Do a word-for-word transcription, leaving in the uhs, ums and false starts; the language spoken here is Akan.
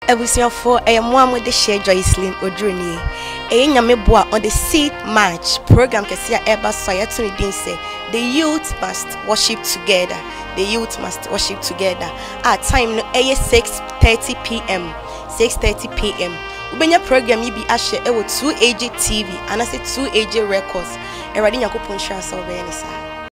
Ebusia for a mom with the share Joycelyn Oduro. A nyameboa on the seed march program Kesia Eba Sayatuni Din say the youth must worship together. The youth must worship together. Our time no a six thirty p m six thirty p m Ubenya program yi bi ahye e wo two A J T V and I say two A J Records. E radi nyakopon hwa so be ni sa.